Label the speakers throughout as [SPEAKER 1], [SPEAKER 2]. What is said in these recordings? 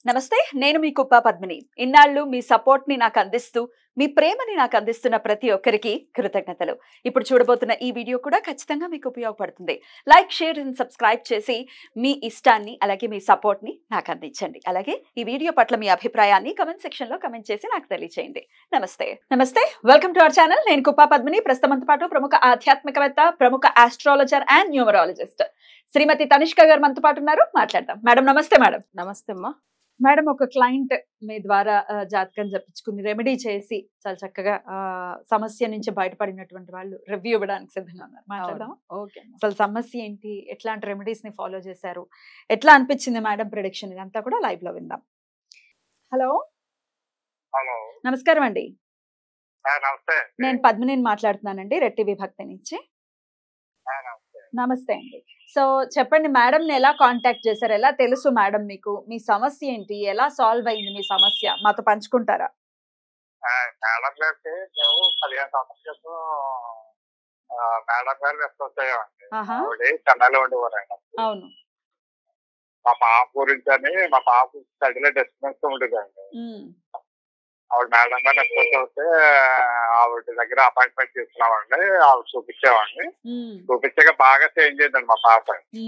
[SPEAKER 1] నమస్తే, నేను మీ కుప్ప పద్మిని. ఇన్నాళ్ళు మీ సపోర్ట్ ని నాకు అందిస్తూ, మీ ప్రేమని నాకు అందిస్తున్న ప్రతి ఒక్కరికి కృతజ్ఞతలు. ఇప్పుడు చూడబోతున్న ఈ వీడియో కూడా ఖచ్చితంగా మీకు ఉపయోగపడుతుంది. లైక్, షేర్ అండ్ సబ్స్క్రైబ్ చేసి మీ ఇష్టాన్ని అలాగే మీ సపోర్ట్ ని నాకు అందించండి. అలాగే ఈ వీడియో పట్ల మీ అభిప్రాయాన్ని కమెంట్ సెక్షన్ లో కమెంట్ చేసి నాకు తెలియజేయండి. నమస్తే, వెల్కమ్ టు అవర్ ఛానల్. నేను కుప్ప పద్మిని. ప్రస్తుతంతో పాటు ప్రముఖ ఆధ్యాత్మికవేత్త, ప్రముఖ astrologer and numerologist Srimati Tanishka garu మనతో పాటు ఉన్నారు. మాట్లాడదాం. మేడం నమస్తే. మేడం
[SPEAKER 2] నమస్తే అమ్మా.
[SPEAKER 1] మేడం, ఒక క్లయింట్ మీ ద్వారా జాతకం చెప్పించుకుని రెమెడీ చేసి చాలా చక్కగా సమస్య నుంచి బయటపడినటువంటి వాళ్ళు రివ్యూ ఇవ్వడానికి సిద్ధంగా ఉన్నారు. మాట్లాడదాం.
[SPEAKER 2] ఓకే.
[SPEAKER 1] అసలు సమస్య ఏంటి, ఎట్లాంటి రెమెడీస్ ని ఫాలో చేశారు, ఎట్లా అనిపించింది మేడం ప్రిడిక్షన్, ఇదంతా కూడా లైవ్ లో విందాం. హలో
[SPEAKER 3] హలో,
[SPEAKER 1] నమస్కారం అండి.
[SPEAKER 3] నమస్తే.
[SPEAKER 1] నేను పద్మిని మాట్లాడుతున్నానండి, రెడ్ టీవీ భక్తి నుంచి. నమస్తే అండి. సో చెప్పండి, మేడం ని ఎలా కాంటాక్ట్ చేశారు, ఎలా తెలుసు మేడం మీకు, మీ సమస్య ఏంటి, ఎలా సాల్వ్ అయింది మీ సమస్య, మాతో పంచుకుంటారా?
[SPEAKER 3] మేడం గారికి మేము 15 సంవత్సరాల క్రితం మేడం గారు రెస్పాన్స్ అయ్యామండి. ఆవిడ చెన్నైలో ఉండేవారండి.
[SPEAKER 1] అవును.
[SPEAKER 3] మా పాప గురించి అని, మా పాప స్టడీలో డిస్టర్బెన్స్ ఉండేదండి. ఆవిడ మేడం గారు రెస్పాన్స్ అవుతే ఆవిడ దగ్గర అపాయింట్మెంట్ తీసుకున్నామండి. ఆవిడ చూపించామండి. చూపించాక బాగా చేంజ్ అయిందండి మా పాప.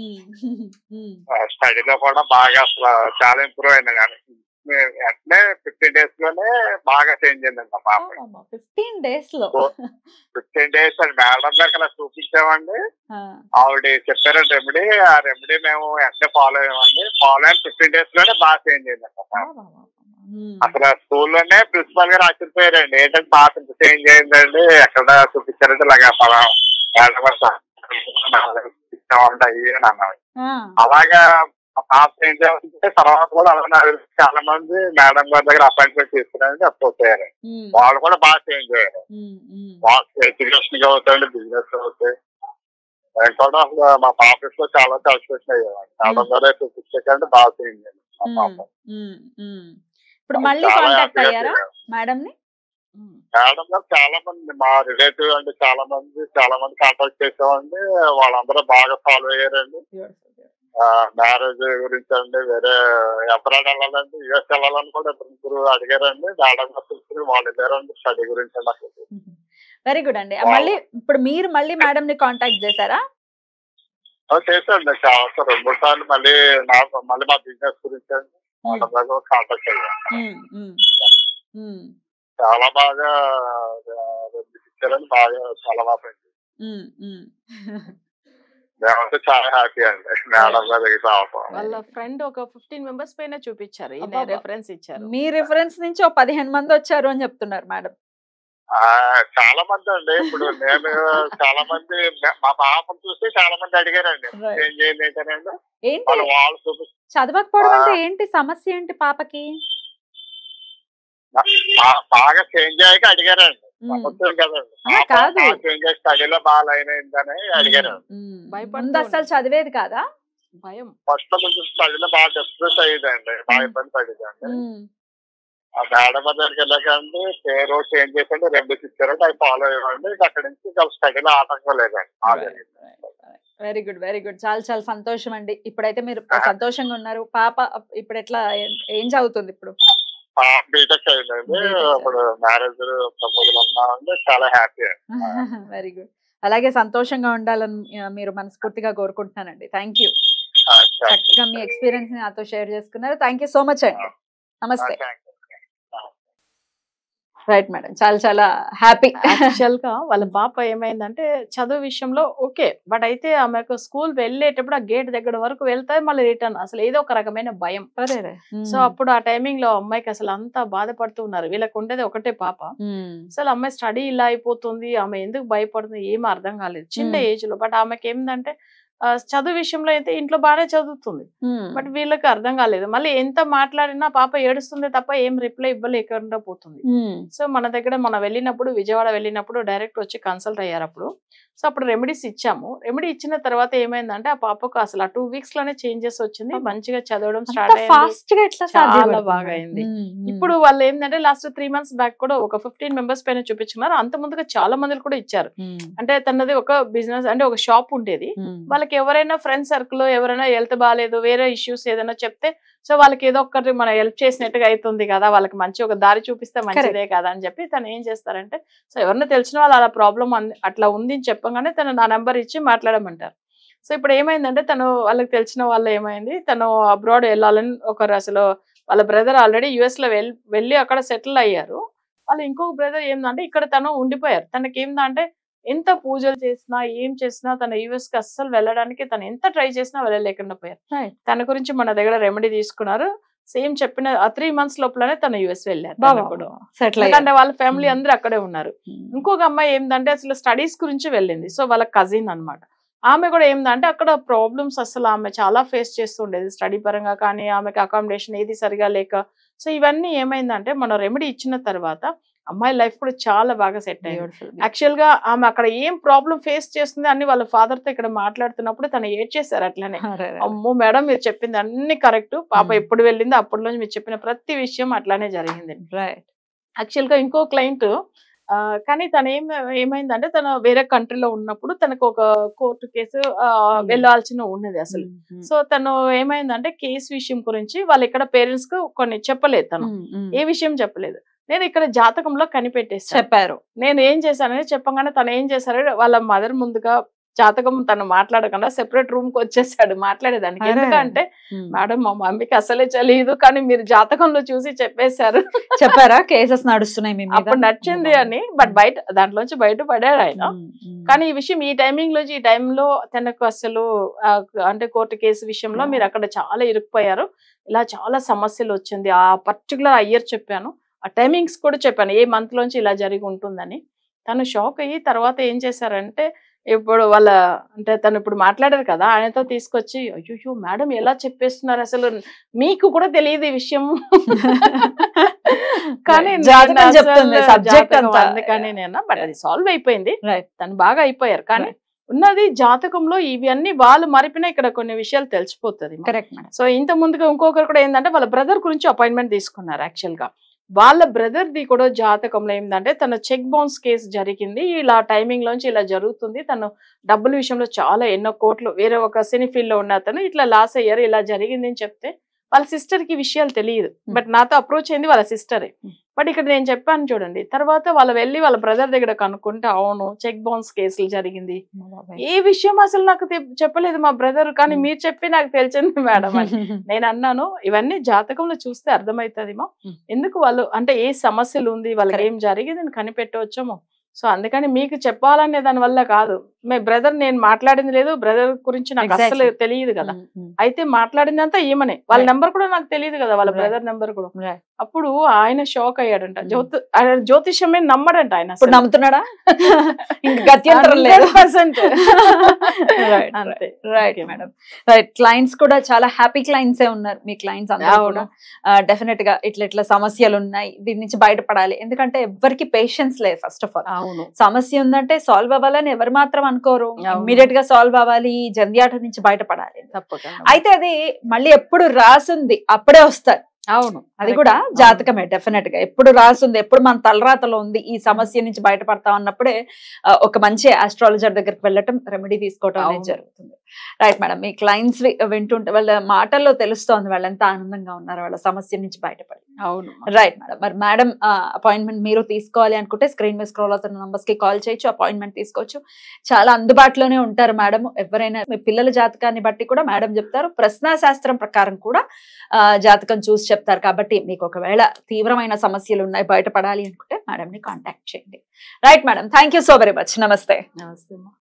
[SPEAKER 3] స్టడీలో కూడా బాగా అసలు చాలా ఇంప్రూవ్ అయింది. కానీ వెంటనే 15 days లోనే బాగా చేంజ్ అయిందండి మా పాప.
[SPEAKER 1] 15 days లో
[SPEAKER 3] 15 days అండి. మేడం గారికి అలా చూపించామండి. ఆవిడ చెప్పారండి రెమెడీ. ఆ రెమెడీ మేము వెంటనే ఫాలో అయ్యామండి. ఫాలో అయిన 15 days లోనే బాగా చేంజ్ అయిందండి మా పాప. అసలు స్కూల్లోనే ప్రిన్సిపల్ గారు ఆశ్చర్యపోయారండి. ఏంటంటే పాప ఇంత చేంజ్ అయిందండి, ఎక్కడ చూపించారంటే ఇలాగా ఉంటాయి అని అన్నారు. అలాగా పాప చేంజ్ అవుతుంటే తర్వాత కూడా అలా చాలా మంది మేడం గారి దగ్గర అపాయింట్మెంట్ తీసుకున్నారని అప్రోచ్ అయ్యారు. వాళ్ళు కూడా బాగా చేంజ్ అయ్యారు. ఎడ్యుకేషన్ అవుతాయండి, బిజినెస్ అవుతాయి. నేను కూడా అసలు మా ఆఫీస్ లో చాలా సాటిస్ఫాక్షన్ అయ్యామండి. మేడం గారే చూపించాకంటే బాగా చేంజ్ అయ్యింది మా పాప.
[SPEAKER 1] ఇప్పుడు మళ్ళీ కాంటాక్ట్ అయ్యారా మేడం ని?
[SPEAKER 3] మేడం గారు చాలా మంది మా రిలేటివ్ అండి, చాలా మంది కాంటాక్ట్ చేసామండి. వాళ్ళందరూ బాగా ఫాలో అయ్యారండి. మ్యారేజ్ గురించి అండి, వేరే అబ్రాడ్ వెళ్ళాలండి, యుఎస్ వెళ్ళాలని కూడా ముగ్గురు అడిగారండి. మేడం గారు చూసుకుని వాళ్ళు వెళ్ళారండి స్టడీ గురించి అండి.
[SPEAKER 1] వెరీ గుడ్ అండి. మళ్ళీ ఇప్పుడు మీరు మళ్ళీ మేడం ని కాంటాక్ట్ చేశారా?
[SPEAKER 3] చేశాండి, చాలా 2-3 సార్లు. మళ్ళీ మా బిజినెస్ గురించి అండి కాంటాక్ట్ అయ్యాను. చాలా బాగా ఇచ్చారని చాలా బాగా మేమైతే చాలా హ్యాపీ అండి మేడం గారి దగ్గర రావడం.
[SPEAKER 2] వాళ్ళ ఫ్రెండ్ ఒక 15 members పైన చూపించారు, రెఫరెన్స్ ఇచ్చారు.
[SPEAKER 1] మీ రిఫరెన్స్ నుంచి 15 మంది వచ్చారు అని చెప్తున్నారు మేడం.
[SPEAKER 3] చాలా మంది అండి. ఇప్పుడు నేను చాలా మంది మా పాపను చూసి చాలా మంది అడిగారండి ఏం చేయండి ఏంటండి. వాళ్ళు చూపి
[SPEAKER 1] చదవకపోవడం అంటే ఏంటి సమస్య, ఏంటి పాపకి?
[SPEAKER 3] బాగా చేంజ్ అయ్యాక అడిగారండి. కదండి, చేంజ్ అయ్యి స్టడీలో బాగా లైన్ అయిందని అడిగారు.
[SPEAKER 1] ముందు అసలు చదివేది కాదా?
[SPEAKER 2] భయం.
[SPEAKER 3] ఫస్ట్ లో కొంచెం స్టడీలో బాగా డిస్ట్రెస్ అయ్యేదండి, బాగా ఇబ్బంది పడేదండి. ఆ మేడం దగ్గరికి వెళ్ళకండి పేరు చేంజ్ చేసండి, రెమెడీస్ ఇచ్చారంటే అవి ఫాలో అయ్యండి. అక్కడి నుంచి స్టడీలో ఆటంకం లేదండి.
[SPEAKER 1] Very good, very good. చాలా సంతోషం అండి. ఇప్పుడైతే మీరు సంతోషంగా ఉన్నారు. పాప ఇప్పుడు ఎట్లా, ఏం చదువుతుంది ఇప్పుడు?
[SPEAKER 3] బీటెక్ అయిందండి. ఇప్పుడు మ్యారేజ్ ప్రపోజల్ ఉన్నామండి. చాలా హ్యాపీ.
[SPEAKER 1] Very good. అలాగే సంతోషంగా ఉండాలని మీరు మనస్ఫూర్తిగా కోరుకుంటున్నానండి. Thank you. చక్కగా మీ ఎక్స్పీరియన్స్ ని నాతో షేర్ చేసుకున్నారు. థ్యాంక్ యూ సో మచ్ అండి. నమస్తే. రైట్ మేడం, చాలా హ్యాపీ.
[SPEAKER 2] యాక్చువల్ గా వాళ్ళ పాప ఏమైందంటే చదువు విషయంలో ఓకే, బట్ అయితే ఆమెకు స్కూల్ వెళ్ళేటప్పుడు ఆ గేట్ దగ్గర వరకు వెళ్తాయి, మళ్ళీ రిటర్న్. అసలు ఏదో ఒక రకమైన భయం. సో అప్పుడు ఆ టైమింగ్ లో అమ్మాయికి అసలు అంతా బాధపడుతూ ఉన్నారు. వీళ్ళకి ఉండేది ఒకటే పాప. అసలు అమ్మాయి స్టడీ ఇలా అయిపోతుంది, ఆమె ఎందుకు భయపడుతుంది ఏమీ అర్థం కాలేదు చిన్న ఏజ్ లో. బట్ ఆమెకి ఏంటంటే చదువు విషయంలో అయితే ఇంట్లో బాగానే చదువుతుంది, బట్ వీళ్ళకి అర్థం కాలేదు. మళ్ళీ ఎంత మాట్లాడినా పాప ఏడుస్తుంది తప్ప ఏం రిప్లై ఇవ్వలేకుండా పోతుంది. సో మన దగ్గర వెళ్ళినప్పుడు, విజయవాడ వెళ్ళినప్పుడు డైరెక్ట్ వచ్చి కన్సల్ట్ అయ్యారు అప్పుడు. సో అప్పుడు రెమెడీస్ ఇచ్చాము. రెమెడీ ఇచ్చిన తర్వాత ఏమైందంటే ఆ పాపకు అసలు ఆ 2 weeks లోనే చేంజెస్ వచ్చింది. మంచిగా చదవడం స్టార్ట్ అయ్యింది, చాలా బాగా అయింది. ఇప్పుడు వాళ్ళు ఏంటంటే లాస్ట్ 3 months బ్యాక్ కూడా ఒక 15 members పైన చూపించుకున్నారు. అంత ముందుగా చాలా మంది కూడా ఇచ్చారు. అంటే తనది ఒక బిజినెస్ అంటే ఒక షాప్ ఉండేది, వాళ్ళకి వాళ్ళకి ఎవరైనా ఫ్రెండ్ సర్కిల్ ఎవరైనా హెల్త్ బాగాలేదు, వేరే ఇష్యూస్ ఏదైనా చెప్తే సో వాళ్ళకి ఏదో ఒక్కటి మనం హెల్ప్ చేసినట్టుగా అవుతుంది కదా, వాళ్ళకి మంచి ఒక దారి చూపిస్తే మంచిదే కదా అని చెప్పి తను ఏం చేస్తారంటే, సో ఎవరైనా తెలిసిన వాళ్ళు అలా ప్రాబ్లం అట్లా ఉంది అని చెప్పగానే తను నా నెంబర్ ఇచ్చి మాట్లాడమంటారు. సో ఇప్పుడు ఏమైందంటే తను వాళ్ళకి తెలిసిన వాళ్ళు ఏమైంది, తను అబ్రాడ్ వెళ్ళాలని ఒకరు అసలు వాళ్ళ బ్రదర్ ఆల్రెడీ యుఎస్ లో వెళ్ళి అక్కడ సెటిల్ అయ్యారు. వాళ్ళు ఇంకొక బ్రదర్ ఏంటంటే ఇక్కడ తను ఉండిపోయారు. తనకి ఏంటంటే ఎంత పూజలు చేసినా ఏం చేసినా తన యుఎస్ కి అస్సలు వెళ్ళడానికి తను ఎంత ట్రై చేసినా వెళ్ళలేకుండా పోయారు. తన గురించి మన దగ్గర రెమెడీ తీసుకున్నారు. సేమ్ చెప్పిన 3 months లోపలనే తను యుఎస్ వెళ్ళారు. ఎందుకంటే వాళ్ళ ఫ్యామిలీ అందరూ అక్కడే ఉన్నారు. ఇంకొక అమ్మాయి ఏంటంటే అసలు స్టడీస్ గురించి వెళ్ళింది. సో వాళ్ళ కజిన్ అన్నమాట. ఆమె కూడా ఏంటంటే అక్కడ ప్రాబ్లమ్స్ అసలు ఆమె చాలా ఫేస్ చేస్తుండేది, స్టడీ పరంగా కానీ ఆమెకి అకామిడేషన్ ఏది సరిగా లేక. సో ఇవన్నీ ఏమైందంటే మనం రెమెడీ ఇచ్చిన తర్వాత అమ్మాయి లైఫ్ కూడా చాలా బాగా సెట్ అయ్యింది. యాక్చువల్ గా ఆమె అక్కడ ఏం ప్రాబ్లం ఫేస్ చేస్తుంది అని వాళ్ళ ఫాదర్ తో ఇక్కడ మాట్లాడుతున్నప్పుడు తను ఏడ్ చేశారు అట్లనే. అమ్మో మేడం మీరు చెప్పింది అన్ని కరెక్ట్, పాప ఎప్పుడు వెళ్ళిందో అప్పటి నుంచి మీరు చెప్పిన ప్రతి విషయం అట్లానే జరిగింది. యాక్చువల్ గా ఇంకో క్లయింట్ కానీ తను ఏమైందంటే తను వేరే కంట్రీలో ఉన్నప్పుడు తనకు ఒక కోర్టు కేసు వెళ్ళాల్సిన ఉన్నది అసలు. సో తను ఏమైందంటే కేసు విషయం గురించి వాళ్ళు ఇక్కడ పేరెంట్స్ కు కొన్ని చెప్పలేదు, తను ఏ విషయం చెప్పలేదు. నేను ఇక్కడ జాతకంలో కనిపెట్టేసి చెప్పారు. నేను ఏం చేశానని చెప్పగానే తను ఏం చేశారు, వాళ్ళ మదర్ ముందుగా జాతకం తను మాట్లాడకుండా సెపరేట్ రూమ్ కి వచ్చేసాడు మాట్లాడేదానికి. ఎందుకంటే మేడం మా మమ్మీకి అసలే తెలియదు కానీ మీరు జాతకంలో చూసి చెప్పేశారు.
[SPEAKER 1] చెప్పారా కేసెస్ నడుస్తున్నాయి
[SPEAKER 2] అప్పుడు నచ్చింది అని, బట్ బయట దాంట్లోంచి బయట పడాడు ఆయన. కానీ ఈ విషయం ఈ టైమింగ్ లోంచి ఈ టైంలో తనకు అసలు అంటే కోర్టు కేసు విషయంలో మీరు అక్కడ చాలా ఇరుక్కుపోయారు, ఇలా చాలా సమస్యలు వచ్చింది. ఆ పర్టికులర్ అయ్యర్ చెప్పాను, ఆ టైమింగ్స్ కూడా చెప్పాను ఏ మంత్ లోంచి ఇలా జరిగి ఉంటుందని. తను షాక్ అయ్యి తర్వాత ఏం చేశారంటే ఇప్పుడు వాళ్ళ అంటే తను ఇప్పుడు మాట్లాడారు కదా ఆయనతో తీసుకొచ్చి, అయ్యో మేడం ఎలా చెప్పేస్తున్నారు అసలు మీకు కూడా తెలియదు ఈ విషయం కానీ అందుకని నేను బట్ అది సాల్వ్ అయిపోయింది, తను బాగా అయిపోయారు. కానీ ఉన్నది జాతకంలో ఇవి అన్ని వాళ్ళు మరిపినా ఇక్కడ కొన్ని విషయాలు తెలిసిపోతుంది. సో ఇంత ముందుగా ఇంకొకరు కూడా ఏంటంటే వాళ్ళ బ్రదర్ గురించి అపాయింట్మెంట్ తీసుకున్నారు. యాక్చువల్ గా వాళ్ళ బ్రదర్ ది కూడా జాతకంలో ఏంటంటే తన చెక్ బౌన్స్ కేసు జరిగింది, ఇలా టైమింగ్ లోంచి ఇలా జరుగుతుంది, తను డబ్బుల విషయంలో చాలా ఎన్నో కోట్లు వేరే ఒక సినీ ఫీల్డ్ లో ఉన్న అతను ఇట్లా లాస్ అయ్యారు, ఇలా జరిగింది అని చెప్తే వాళ్ళ సిస్టర్ కి విషయాలు తెలియదు. బట్ నాతో అప్రోచ్ అయింది వాళ్ళ సిస్టరే. బట్ ఇక్కడ నేను చెప్పాను చూడండి, తర్వాత వాళ్ళు వెళ్ళి వాళ్ళ బ్రదర్ దగ్గర కనుక్కుంటే అవును చెక్ బౌన్స్ కేసులు జరిగింది, ఏ విషయం అసలు నాకు చెప్పలేదు మా బ్రదర్, కానీ మీరు చెప్పి నాకు తెలిసింది మేడం అని. నేను అన్నాను ఇవన్నీ జాతకంలో చూస్తే అర్థమవుతుందేమో, ఎందుకు వాళ్ళు అంటే ఏ సమస్యలు ఉంది వాళ్ళకి ఏం జరిగింది కనిపెట్టవచ్చేమో. సో అందుకని మీకు చెప్పాలనే దాని వల్ల కాదు, మీ బ్రదర్ నేను మాట్లాడింది లేదు, బ్రదర్ గురించి నాకు అసలు తెలియదు కదా, అయితే మాట్లాడిందంతా ఈమెనే, వాళ్ళ నెంబర్ కూడా నాకు తెలియదు కదా, వాళ్ళ బ్రదర్ నెంబర్ కూడా. అప్పుడు ఆయన షాక్ అయ్యాడంట, జ్యోతిష్యమే నమ్మడంట ఆయన.
[SPEAKER 1] నమ్ముతున్నాడా? క్లయింట్స్ కూడా చాలా హ్యాపీ క్లయింట్స్ ఉన్నారు మీ క్లయింట్స్ అందరూ కూడా. డెఫినెట్ గా ఇట్లా సమస్యలు ఉన్నాయి, దీని నుంచి బయటపడాలి, ఎందుకంటే ఎవరికి పేషెన్స్ లేదు. ఫస్ట్ ఆఫ్ ఆల్ సమస్య ఉందంటే సాల్వ్ అవ్వాలని ఎవరు మాత్రం అనుకోరు, ఇమ్మీడియట్ గా సాల్వ్ అవ్వాలి, జంధ్యాట నుంచి బయటపడాలి. అయితే అది మళ్ళీ ఎప్పుడు రాసుంది అప్పుడే వస్తారు.
[SPEAKER 2] అవును
[SPEAKER 1] అది కూడా జాతకమే డెఫినెట్ గా, ఎప్పుడు రాసుంది ఎప్పుడు మన తలరాతలో ఉంది ఈ సమస్య నుంచి బయటపడతాం అన్నప్పుడే ఒక మంచి ఆస్ట్రాలజర్ దగ్గరికి వెళ్ళటం రెమెడీ తీసుకోవటం అనేది జరుగుతుంది. రైట్ మేడం, మీ క్లయింట్స్ వింటుంటే వాళ్ళ మాటల్లో తెలుస్తోంది వాళ్ళు ఎంత ఆనందంగా ఉన్నారు వాళ్ళ సమస్య నుంచి బయటపడి.
[SPEAKER 2] అవును
[SPEAKER 1] రైట్ మేడం, మరి మేడం అపాయింట్మెంట్ మీరు తీసుకోవాలి అనుకుంటే స్క్రీన్ మీద స్క్రోల్ అవుతున్న నంబర్స్ కి కాల్ చేయొచ్చు, అపాయింట్మెంట్ తీసుకోవచ్చు. చాలా అందుబాటులోనే ఉంటారు మేడం. ఎవరైనా మీ పిల్లల జాతకాన్ని బట్టి కూడా మేడం చెప్తారు, ప్రశ్నాశాస్త్రం ప్రకారం కూడా జాతకం చూసి చెప్తారు. కాబట్టి మీకు ఒకవేళ తీవ్రమైన సమస్యలు ఉన్నాయి బయటపడాలి అనుకుంటే మేడం ని కాంటాక్ట్ చేయండి. Right madam, thank you so very much. నమస్తే.
[SPEAKER 2] నమస్తే.